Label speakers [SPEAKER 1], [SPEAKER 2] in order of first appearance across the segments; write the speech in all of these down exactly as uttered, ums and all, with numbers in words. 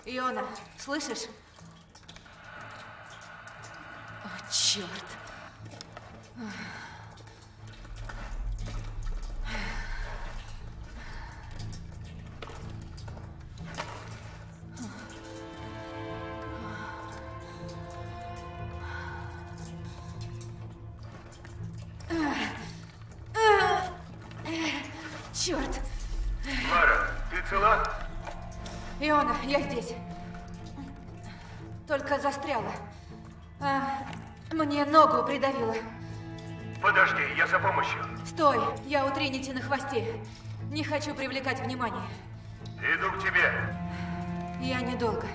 [SPEAKER 1] Иона, слышишь? О, черт. Черт.
[SPEAKER 2] Лара, ты цела?
[SPEAKER 1] Иона, я здесь. Только застряла. А, мне ногу придавило.
[SPEAKER 2] Подожди, я за помощью.
[SPEAKER 1] Стой, я у Тринити на хвосте. Не хочу привлекать внимание.
[SPEAKER 2] Иду к тебе.
[SPEAKER 1] Я недолго.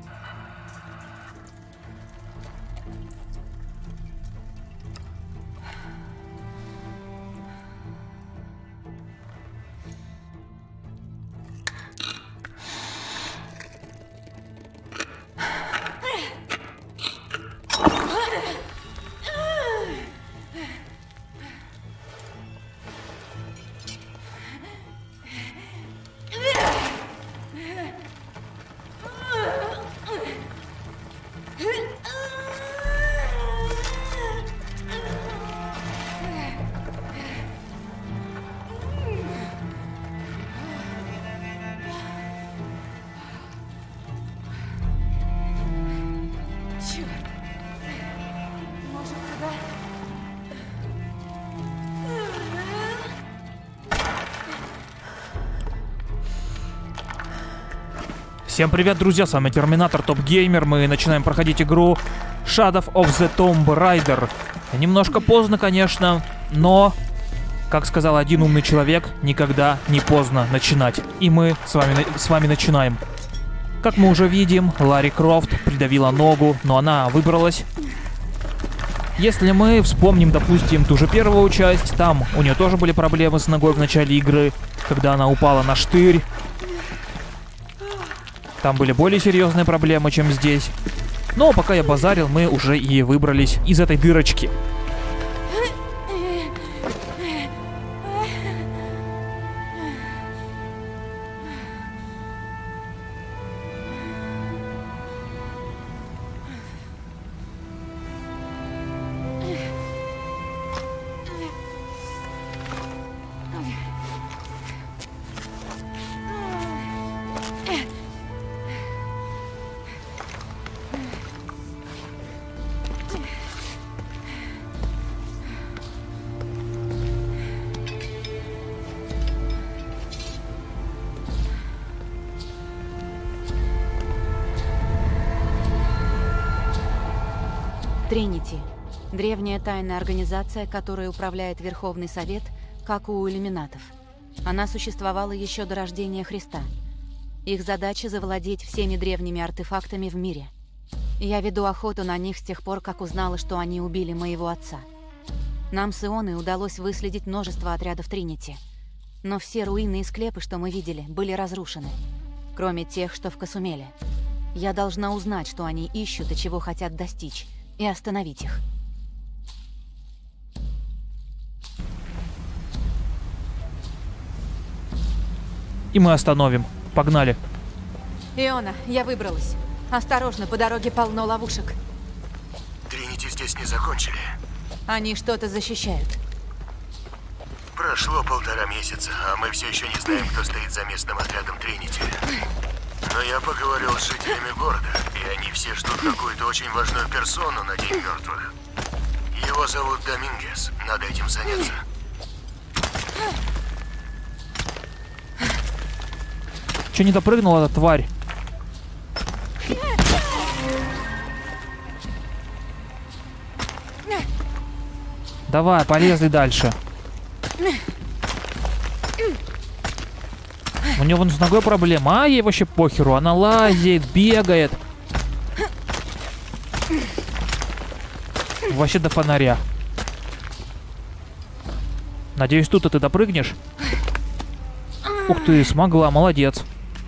[SPEAKER 3] Всем привет, друзья, с вами Терминатор Топ Геймер. Мы начинаем проходить игру Shadow of the Tomb Raider. Немножко поздно, конечно, но, как сказал один умный человек, никогда не поздно начинать. И мы с вами, с вами начинаем. Как мы уже видим, Ларри Крофт придавила ногу, но она выбралась. Если мы вспомним, допустим, ту же первую часть, там у нее тоже были проблемы с ногой в начале игры, когда она упала на штырь. Там были более серьезные проблемы, чем здесь. Но пока я базарил, мы уже и выбрались из этой дырочки.
[SPEAKER 1] Тринити. Древняя тайная организация, которой управляет Верховный Совет, как у иллюминатов. Она существовала еще до рождения Христа. Их задача — завладеть всеми древними артефактами в мире. Я веду охоту на них с тех пор, как узнала, что они убили моего отца. Нам с Ионой удалось выследить множество отрядов Тринити. Но все руины и склепы, что мы видели, были разрушены. Кроме тех, что в Касумеле. Я должна узнать, что они ищут и чего хотят достичь, и остановить их.
[SPEAKER 3] И мы остановим. Погнали.
[SPEAKER 1] Иона, я выбралась. Осторожно, по дороге полно ловушек.
[SPEAKER 2] Тринити здесь не закончили.
[SPEAKER 1] Они что-то защищают.
[SPEAKER 2] Прошло полтора месяца, а мы все еще не знаем, кто стоит за местным отрядом Тринити. Но я поговорил с жителями города, и они все ждут какую-то очень важную персону на День мертвых. Его зовут Домингес. Надо этим заняться.
[SPEAKER 3] Че не допрыгнула эта тварь? Давай, полезли дальше. У нее вон с ногой проблема, а ей вообще похеру. Она лазит, бегает. Вообще до фонаря. Надеюсь, тут ты допрыгнешь. Ух ты, смогла, молодец.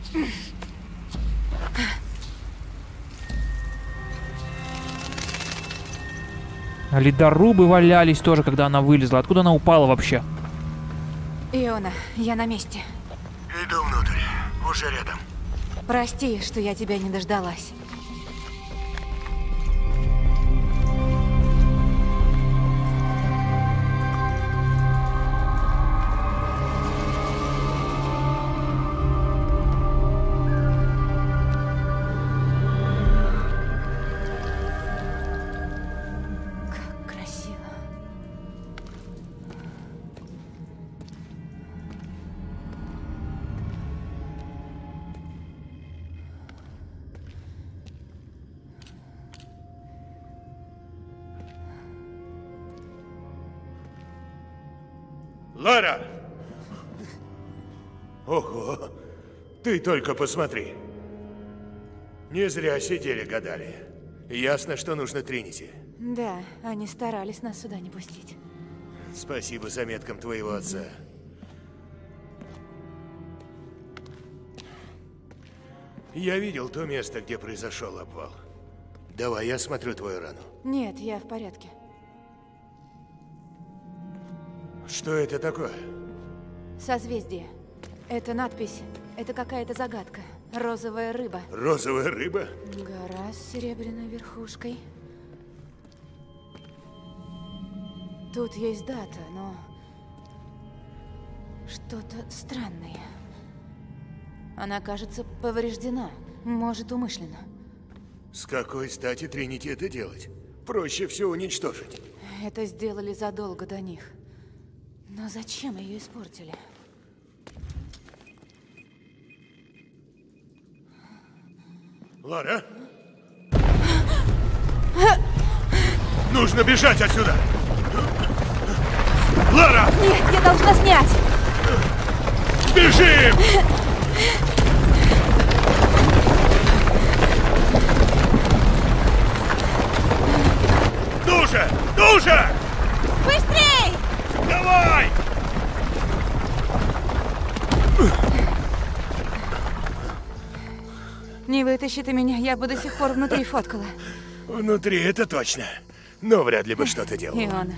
[SPEAKER 3] Ледорубы валялись тоже, когда она вылезла. Откуда она упала вообще?
[SPEAKER 1] Иона, я на месте.
[SPEAKER 2] Иду внутрь. Уже рядом.
[SPEAKER 1] Прости, что я тебя не дождалась. Как красиво.
[SPEAKER 2] Лара! Ого! Ты только посмотри. Не зря сидели, гадали. Ясно, что нужно Тринити.
[SPEAKER 1] Да, они старались нас сюда не пустить.
[SPEAKER 2] Спасибо заметкам твоего отца. Я видел то место, где произошел обвал. Давай, я смотрю твою рану.
[SPEAKER 1] Нет, я в порядке.
[SPEAKER 2] Что это такое?
[SPEAKER 1] Созвездие. Это надпись. Это какая-то загадка. Розовая рыба.
[SPEAKER 2] Розовая рыба?
[SPEAKER 1] Гора с серебряной верхушкой. Тут есть дата, но... что-то странное. Она, кажется, повреждена. Может, умышленно.
[SPEAKER 2] С какой стати Тринити это делать? Проще все уничтожить.
[SPEAKER 1] Это сделали задолго до них. Но зачем ее испортили?
[SPEAKER 2] Лара? Нужно бежать отсюда! Лара!
[SPEAKER 1] Нет, я должна снять!
[SPEAKER 2] Бежим! Ну же! Ну же!
[SPEAKER 1] Быстрей!
[SPEAKER 2] Давай!
[SPEAKER 1] Не вытащи ты меня, я бы до сих пор внутри фоткала.
[SPEAKER 2] Внутри это точно. Но вряд ли бы что-то делал.
[SPEAKER 1] Иона.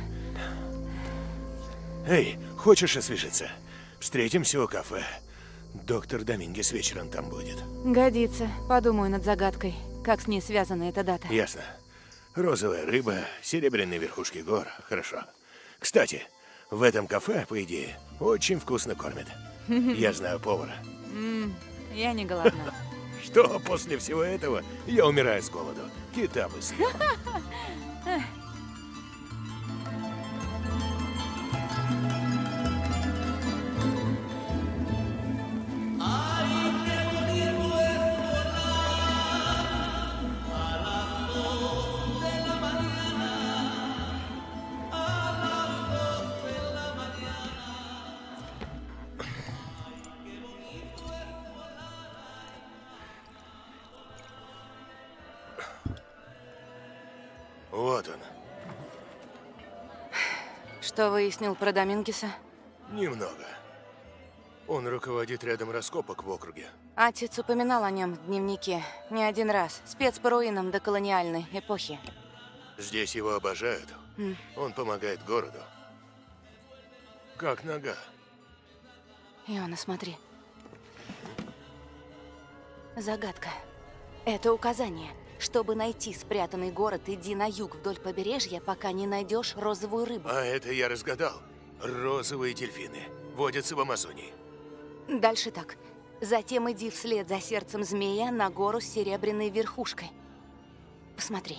[SPEAKER 2] Эй, хочешь освежиться? Встретимся у кафе. Доктор Домингес вечером там будет.
[SPEAKER 1] Годится. Подумаю над загадкой. Как с ней связана эта дата.
[SPEAKER 2] Ясно. Розовая рыба, серебряные верхушки гор. Хорошо. Кстати, в этом кафе, по идее, очень вкусно кормят. Я знаю повара.
[SPEAKER 1] М, я не голодна.
[SPEAKER 2] Что после всего этого я умираю с голоду. Кита бы съел. Вот он.
[SPEAKER 1] Что выяснил про Домингеса?
[SPEAKER 2] Немного. Он руководит рядом раскопок в округе.
[SPEAKER 1] Отец упоминал о нем в дневнике не один раз. Спец по руинам доколониальной эпохи.
[SPEAKER 2] Здесь его обожают.
[SPEAKER 1] М.
[SPEAKER 2] Он помогает городу. Как нога.
[SPEAKER 1] Иона, смотри. Загадка. Это указание. Чтобы найти спрятанный город, иди на юг вдоль побережья, пока не найдешь розовую рыбу.
[SPEAKER 2] А это я разгадал. Розовые дельфины водятся в Амазонии.
[SPEAKER 1] Дальше так. Затем иди вслед за сердцем змея на гору с серебряной верхушкой. Посмотри.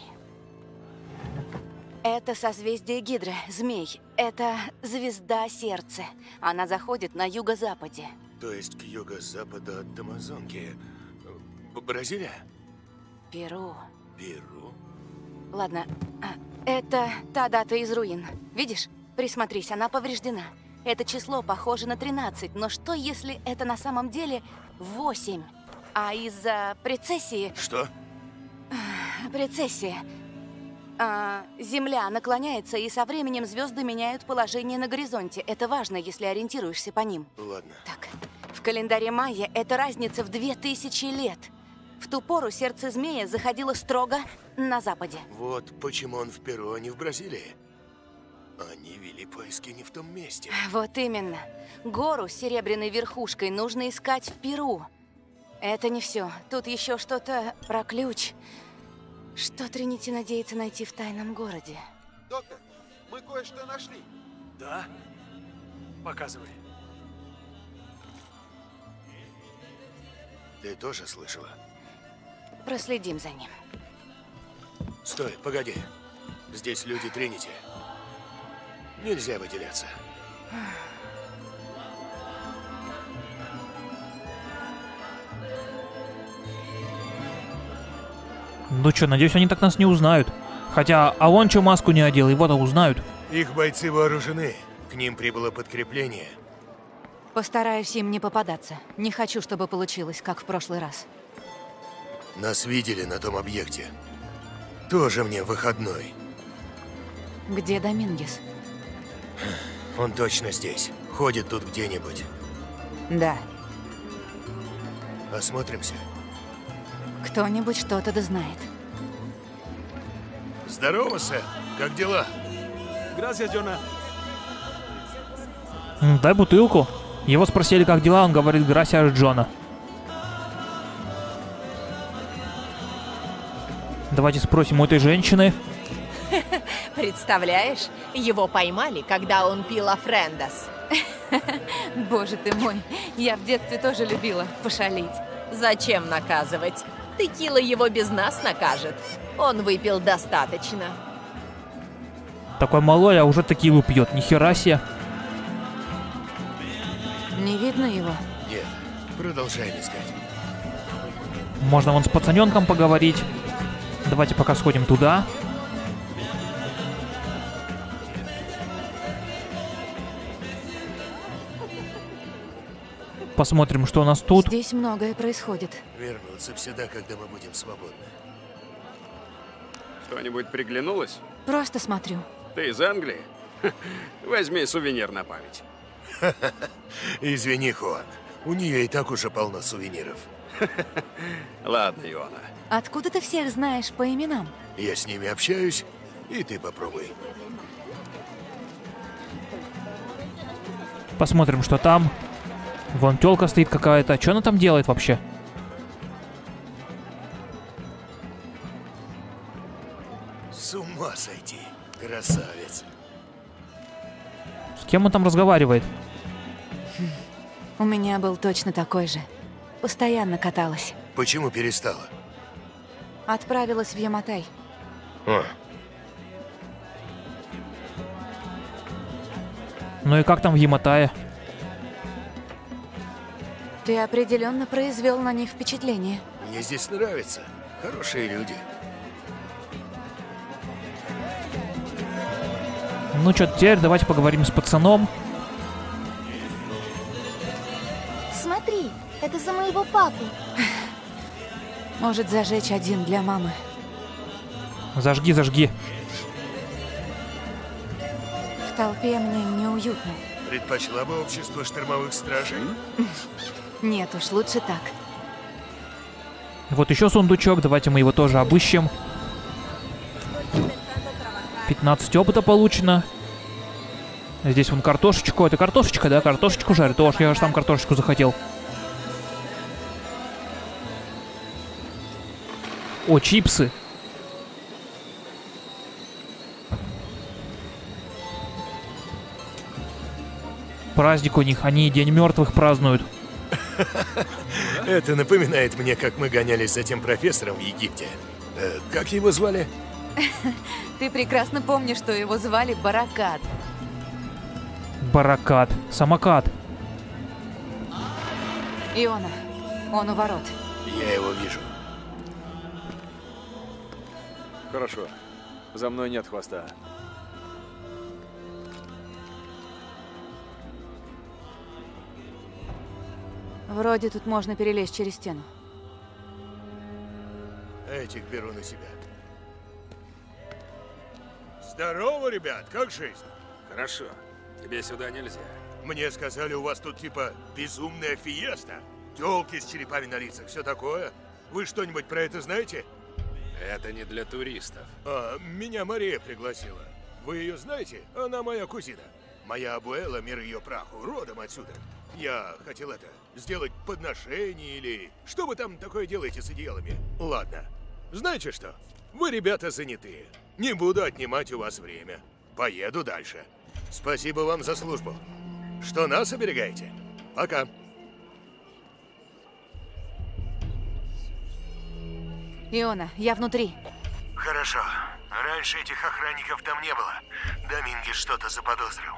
[SPEAKER 1] Это созвездие Гидры, змей. Это звезда сердца. Она заходит на юго-западе.
[SPEAKER 2] То есть к юго-западу от Амазонки. Б- Бразилия?
[SPEAKER 1] Перу.
[SPEAKER 2] Перу?
[SPEAKER 1] Ладно, а, это та дата из руин. Видишь? Присмотрись, она повреждена. Это число похоже на тринадцать, но что если это на самом деле восемь? А из-за прецессии...
[SPEAKER 2] Что?
[SPEAKER 1] Прецессия. А, Земля наклоняется, и со временем звезды меняют положение на горизонте. Это важно, если ориентируешься по ним.
[SPEAKER 2] Ладно.
[SPEAKER 1] Так, в календаре майя это разница в две тысячи лет. В ту пору сердце змея заходило строго на западе.
[SPEAKER 2] Вот почему он в Перу, а не в Бразилии. Они вели поиски не в том месте.
[SPEAKER 1] Вот именно. Гору с серебряной верхушкой нужно искать в Перу. Это не все. Тут еще что-то про ключ. Что Тринити надеется найти в тайном городе?
[SPEAKER 4] Доктор, мы кое-что нашли.
[SPEAKER 5] Да? Показывай.
[SPEAKER 2] Ты тоже слышала?
[SPEAKER 1] Проследим за ним.
[SPEAKER 2] Стой, погоди. Здесь люди Тринити. Нельзя выделяться.
[SPEAKER 3] Ну чё, надеюсь, они так нас не узнают. Хотя, а он чё маску не одел, его-то узнают.
[SPEAKER 2] Их бойцы вооружены. К ним прибыло подкрепление.
[SPEAKER 1] Постараюсь им не попадаться. Не хочу, чтобы получилось, как в прошлый раз.
[SPEAKER 2] Нас видели на том объекте. Тоже мне выходной.
[SPEAKER 1] Где Домингес?
[SPEAKER 2] Он точно здесь. Ходит тут где-нибудь.
[SPEAKER 1] Да.
[SPEAKER 2] Осмотримся.
[SPEAKER 1] Кто-нибудь что-то да знает.
[SPEAKER 2] Здорово, Сэм. Как дела?
[SPEAKER 5] Gracias, Джона.
[SPEAKER 3] М, Дай бутылку. Его спросили, как дела, он говорит, грасиас Джона. Давайте спросим у этой женщины.
[SPEAKER 6] Представляешь, его поймали, когда он пил Афрендас.
[SPEAKER 1] Боже ты мой, я в детстве тоже любила пошалить.
[SPEAKER 6] Зачем наказывать? Текила его без нас накажет. Он выпил достаточно.
[SPEAKER 3] Такой малой, а уже текилу пьет. Нихера себе.
[SPEAKER 1] Не видно его?
[SPEAKER 2] Нет. Продолжаем искать.
[SPEAKER 3] Можно вон с пацаненком поговорить. Давайте пока сходим туда. Посмотрим, что у нас тут.
[SPEAKER 1] Здесь многое происходит.
[SPEAKER 2] Вернуться всегда, когда мы будем свободны.
[SPEAKER 7] Что-нибудь приглянулось?
[SPEAKER 1] Просто смотрю.
[SPEAKER 7] Ты из Англии? Возьми сувенир на память.
[SPEAKER 2] Извини, Хуан. У нее и так уже полно сувениров.
[SPEAKER 7] Ладно, Иона.
[SPEAKER 1] Откуда ты всех знаешь по именам?
[SPEAKER 2] Я с ними общаюсь, и ты попробуй.
[SPEAKER 3] Посмотрим, что там. Вон тёлка стоит какая-то. Что она там делает вообще?
[SPEAKER 2] С ума сойти. Красавец.
[SPEAKER 3] С кем он там разговаривает?
[SPEAKER 1] У меня был точно такой же. Постоянно каталась.
[SPEAKER 2] Почему перестала?
[SPEAKER 1] Отправилась в Яматай.
[SPEAKER 2] О,
[SPEAKER 3] Ну и как там в Яматае?
[SPEAKER 1] Ты определенно произвел на них впечатление.
[SPEAKER 2] мне здесь нравится. Хорошие люди.
[SPEAKER 3] Ну что, теперь давайте поговорим с пацаном.
[SPEAKER 8] Смотри, это за моего папу.
[SPEAKER 1] Может зажечь один для мамы.
[SPEAKER 3] Зажги, зажги.
[SPEAKER 1] В толпе мне неуютно.
[SPEAKER 2] Предпочла бы общество штормовых стражей?
[SPEAKER 1] Нет уж, лучше так.
[SPEAKER 3] Вот еще сундучок, давайте мы его тоже обыщем. пятнадцать опыта получено. Здесь вон картошечку. Это картошечка, да? Картошечку жарят. О, я же там картошечку захотел. О, чипсы. Праздник у них. Они День мертвых празднуют.
[SPEAKER 2] Это напоминает мне, как мы гонялись за тем профессором в Египте. Э, как его звали?
[SPEAKER 1] Ты прекрасно помнишь, что его звали Баракат.
[SPEAKER 3] Баракат. Самокат.
[SPEAKER 1] Иона, он у ворот.
[SPEAKER 2] Я его вижу.
[SPEAKER 5] Хорошо. За мной нет хвоста.
[SPEAKER 1] Вроде тут можно перелезть через стену.
[SPEAKER 2] Этих беру на себя. Здорово, ребят, как жизнь?
[SPEAKER 7] Хорошо. Тебе сюда нельзя.
[SPEAKER 2] Мне сказали, у вас тут типа безумная фиеста. Тёлки с черепами на лицах, все такое. Вы что-нибудь про это знаете?
[SPEAKER 7] Это не для туристов.
[SPEAKER 2] А, меня Мария пригласила. Вы ее знаете? Она моя кузина. Моя абуэла, мир ее праху, родом отсюда. Я хотел это, сделать подношение или... Что вы там такое делаете с одеялами? Ладно. Знаете что? Вы, ребята, занятые. Не буду отнимать у вас время. Поеду дальше. Спасибо вам за службу. Что нас оберегаете? Пока.
[SPEAKER 1] Иона, я внутри.
[SPEAKER 2] Хорошо. Раньше этих охранников там не было. Домингес что-то заподозрил.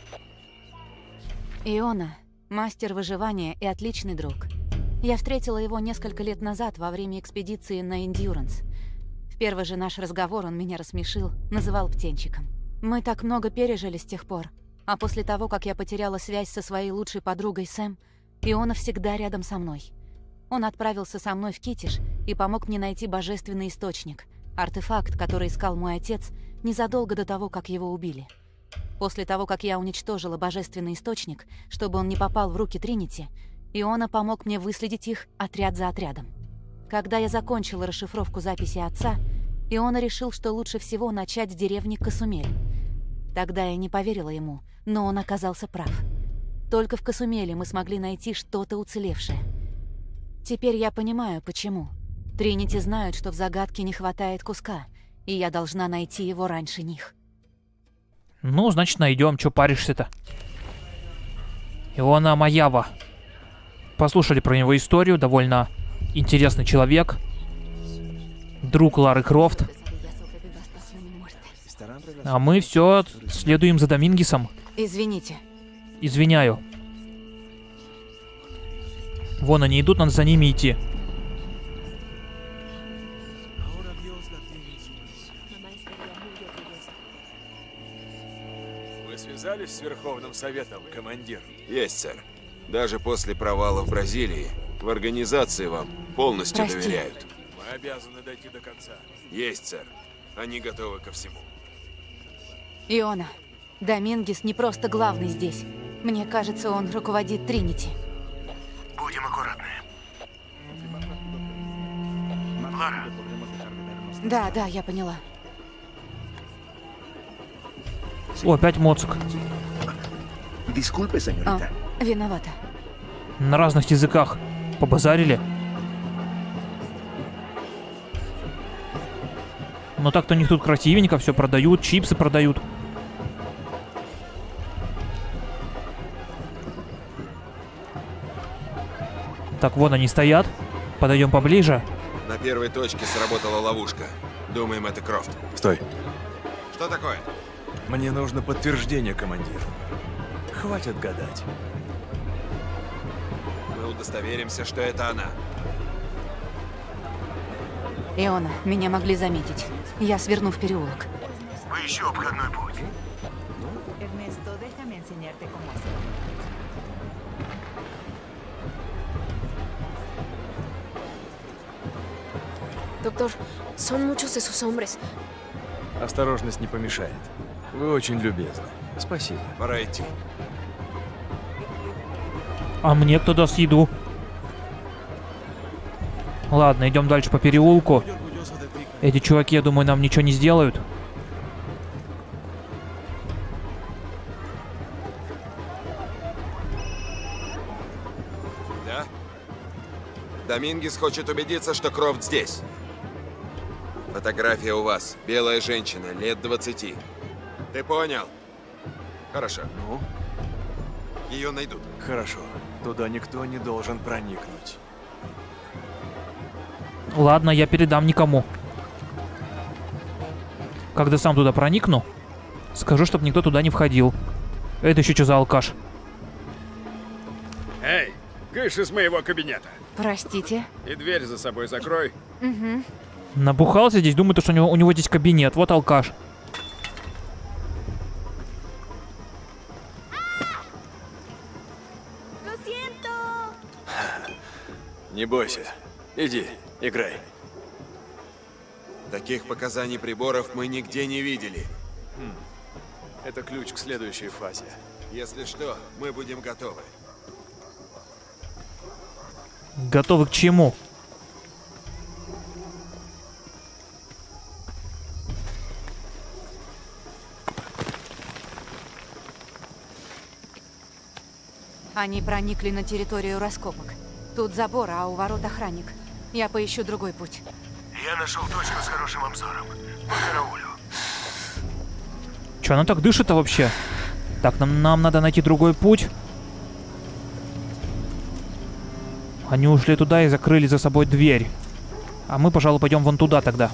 [SPEAKER 1] Иона – мастер выживания и отличный друг. Я встретила его несколько лет назад во время экспедиции на Эндьюранс. В первый же наш разговор он меня рассмешил, называл птенчиком. Мы так много пережили с тех пор. А после того, как я потеряла связь со своей лучшей подругой Сэм, Иона всегда рядом со мной. Он отправился со мной в Китиш и помог мне найти божественный источник, артефакт, который искал мой отец незадолго до того, как его убили. После того, как я уничтожила божественный источник, чтобы он не попал в руки Тринити, Иона помог мне выследить их отряд за отрядом. Когда я закончила расшифровку записи отца, Иона решил, что лучше всего начать с деревни Касумель. Тогда я не поверила ему, но он оказался прав. Только в Касумеле мы смогли найти что-то уцелевшее. Теперь я понимаю, почему. Тринити знают, что в загадке не хватает куска, и я должна найти его раньше них.
[SPEAKER 3] Ну, значит, найдем. Чё паришься-то? Иона Маява. Послушали про него историю. Довольно интересный человек. Друг Лары Крофт. А мы все следуем за Домингесом.
[SPEAKER 1] Извините.
[SPEAKER 3] Извиняю. Вон они идут, надо за ними идти.
[SPEAKER 5] Вы связались с Верховным Советом, командир?
[SPEAKER 9] Есть, сэр. Даже после провала в Бразилии в организации вам полностью
[SPEAKER 1] Прости.
[SPEAKER 9] доверяют.
[SPEAKER 5] Мы обязаны дойти до конца.
[SPEAKER 9] Есть, сэр. Они готовы ко всему.
[SPEAKER 1] Иона, Домингес не просто главный здесь. Мне кажется, он руководит Тринити.
[SPEAKER 2] Будем аккуратны. Лара,
[SPEAKER 1] Да, да, я поняла.
[SPEAKER 3] О, опять моцик.
[SPEAKER 10] Disculpe,
[SPEAKER 1] А,
[SPEAKER 10] señorita.
[SPEAKER 1] виновата.
[SPEAKER 3] На разных языках побазарили. Но так-то у них тут красивенько все продают, чипсы продают. Так, вон они стоят. Подойдем поближе.
[SPEAKER 9] На первой точке сработала ловушка. Думаем, это Крофт.
[SPEAKER 5] Стой.
[SPEAKER 9] Что такое?
[SPEAKER 5] Мне нужно подтверждение, командир. Хватит гадать.
[SPEAKER 9] Мы удостоверимся, что это она.
[SPEAKER 1] Иона, меня могли заметить. Я сверну в переулок.
[SPEAKER 2] поищу обходной путь.
[SPEAKER 11] Ernesto, déjame enseñarte cómo hacerlo.
[SPEAKER 12] Доктор, son muchos esos hombres.
[SPEAKER 5] Осторожность не помешает. Вы очень любезны. Спасибо.
[SPEAKER 9] Пора идти.
[SPEAKER 3] А мне кто даст еду? Ладно, идем дальше по переулку. Эти чуваки, я думаю, нам ничего не сделают.
[SPEAKER 9] Да? Домингес хочет убедиться, что Крофт здесь. Фотография у вас. Белая женщина, лет двадцати. Ты понял? Хорошо.
[SPEAKER 5] Ну?
[SPEAKER 9] Ее найдут.
[SPEAKER 5] Хорошо. Туда никто не должен проникнуть.
[SPEAKER 3] Ладно, я передам никому. Когда сам туда проникну, скажу, чтобы никто туда не входил. Это еще что за алкаш?
[SPEAKER 7] Эй, кыш из моего кабинета.
[SPEAKER 1] Простите.
[SPEAKER 7] И дверь за собой закрой.
[SPEAKER 1] Угу.
[SPEAKER 3] Набухался здесь, думает, что у него, у него здесь кабинет. Вот алкаш.
[SPEAKER 5] Не бойся. Иди, играй.
[SPEAKER 9] Таких показаний приборов мы нигде не видели.
[SPEAKER 5] Хм. Это ключ к следующей фазе.
[SPEAKER 9] Если что, мы будем готовы.
[SPEAKER 3] Готовы к чему?
[SPEAKER 1] Они проникли на территорию раскопок. Тут забор, а у ворот охранник. Я поищу другой путь.
[SPEAKER 2] Я нашел точку с хорошим обзором. По караулю.
[SPEAKER 3] Че, она так дышит-то вообще? Так, нам, нам надо найти другой путь. Они ушли туда и закрыли за собой дверь. А мы, пожалуй, пойдем вон туда тогда.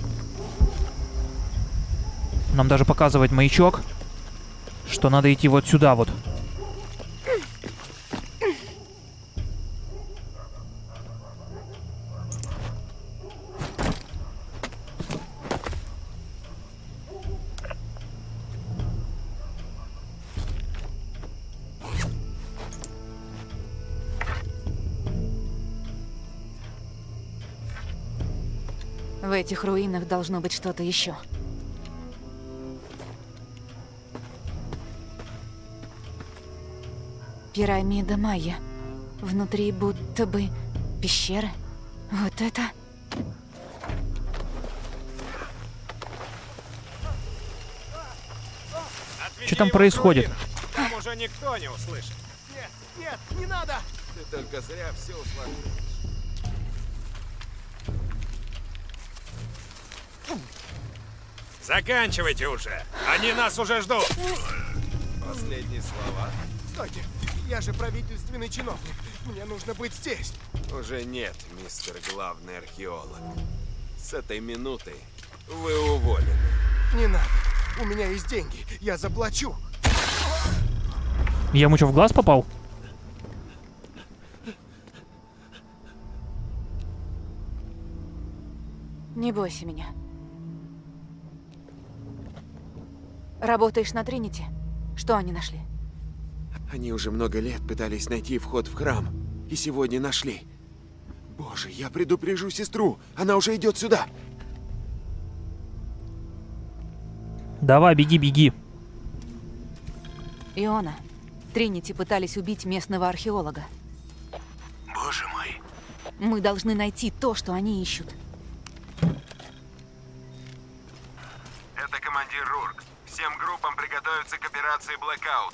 [SPEAKER 3] Нам даже показывает маячок, что надо идти вот сюда вот.
[SPEAKER 1] В этих руинах должно быть что-то еще. Пирамида майя. Внутри будто бы пещеры. Вот это...
[SPEAKER 3] Что там происходит?
[SPEAKER 7] Там уже никто не услышит.
[SPEAKER 4] Нет, нет, не надо!
[SPEAKER 9] Ты только зря все усложнил.
[SPEAKER 7] Заканчивайте уже. Они нас уже ждут.
[SPEAKER 9] Последние слова.
[SPEAKER 4] Стойте, я же правительственный чиновник. Мне нужно быть здесь.
[SPEAKER 9] Уже нет, мистер главный археолог. С этой минуты вы уволены.
[SPEAKER 4] Не надо. У меня есть деньги. Я заплачу.
[SPEAKER 3] Я ему что, в глаз попал?
[SPEAKER 1] Не бойся меня. Работаешь на Тринити? Что они нашли?
[SPEAKER 9] Они уже много лет пытались найти вход в храм. И сегодня нашли. Боже, я предупрежу сестру. Она уже идет сюда.
[SPEAKER 3] Давай, беги, беги.
[SPEAKER 1] Иона, Тринити пытались убить местного археолога.
[SPEAKER 2] Боже мой.
[SPEAKER 1] Мы должны найти то, что они ищут.
[SPEAKER 9] Это командир Рурк. Всем группам приготовиться к операции Blackout.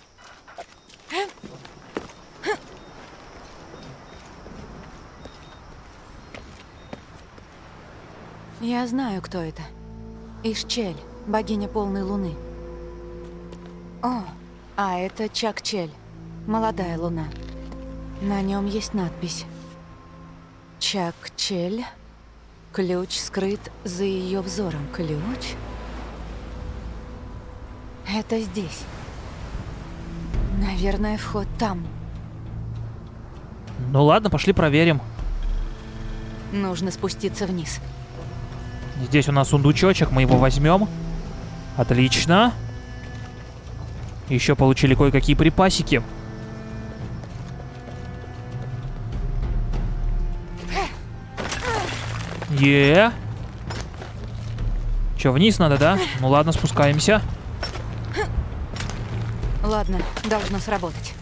[SPEAKER 1] Я знаю, кто это. Ишчель, богиня полной луны. О, а это Чак-Чель, молодая луна. На нем есть надпись. Чак-Чель. Ключ скрыт за ее взором. Ключ? Это здесь. Наверное, вход там.
[SPEAKER 3] Ну ладно, пошли проверим.
[SPEAKER 1] Нужно спуститься вниз.
[SPEAKER 3] Здесь у нас сундучочек, мы его возьмем. Отлично. Еще получили кое-какие припасики. Е. Че, вниз надо, да? Ну ладно, спускаемся.
[SPEAKER 1] Ладно, должно сработать.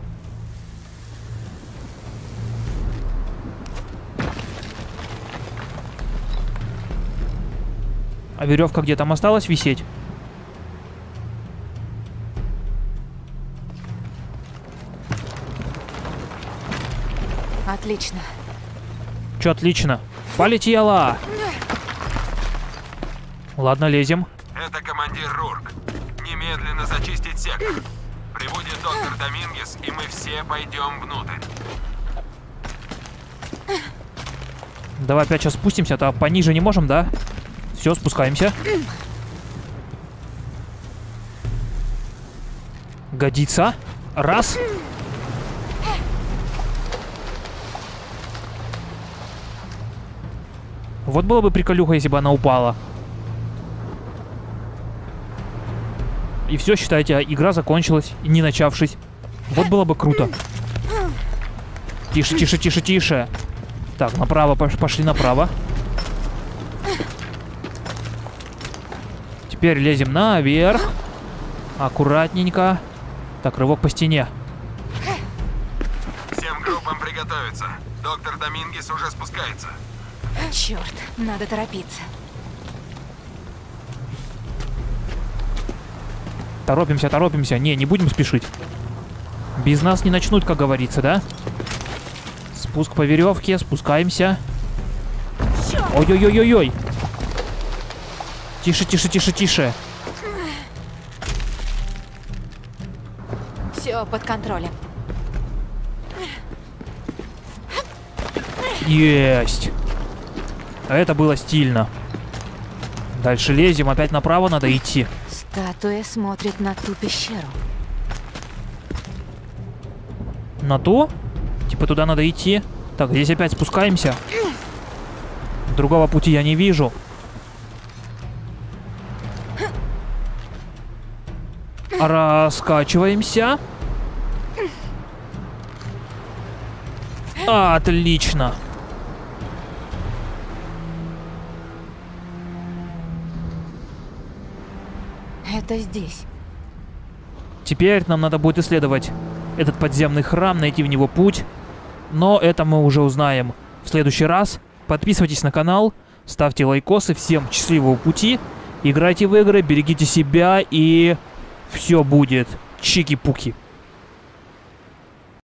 [SPEAKER 3] А веревка где там осталась висеть?
[SPEAKER 1] Отлично.
[SPEAKER 3] Че, отлично. Полетела. Ладно, лезем.
[SPEAKER 9] Это командир Рурк. Немедленно зачистить сектор. Прибудет доктор Домингес, и мы все пойдем внутрь.
[SPEAKER 3] Давай опять сейчас спустимся, а то пониже не можем, да? Все, спускаемся. Годится. Раз. Вот было бы приколюха, если бы она упала. И все, считайте, игра закончилась, не начавшись. Вот было бы круто. Тише, тише, тише, тише. Так, направо, пошли направо. Теперь лезем наверх. Аккуратненько. Так, рывок по стене.
[SPEAKER 9] Всем группам приготовиться. Доктор Домингес уже спускается.
[SPEAKER 1] Черт, надо торопиться.
[SPEAKER 3] Торопимся, торопимся. Не, не будем спешить. Без нас не начнут, как говорится, да? Спуск по веревке, спускаемся. Ой-ой-ой-ой-ой. Тише, тише, тише, тише.
[SPEAKER 1] Все под контролем.
[SPEAKER 3] Есть. Это было стильно. Дальше лезем, опять направо надо идти.
[SPEAKER 1] Статуя смотрит на ту пещеру.
[SPEAKER 3] На ту? Типа туда надо идти. Так, здесь опять спускаемся. Другого пути я не вижу. Раскачиваемся. Отлично.
[SPEAKER 1] Это здесь.
[SPEAKER 3] Теперь нам надо будет исследовать этот подземный храм, найти в него путь. Но это мы уже узнаем в следующий раз. Подписывайтесь на канал, ставьте лайкосы. Всем счастливого пути. Играйте в игры, берегите себя, и все будет чики-пуки.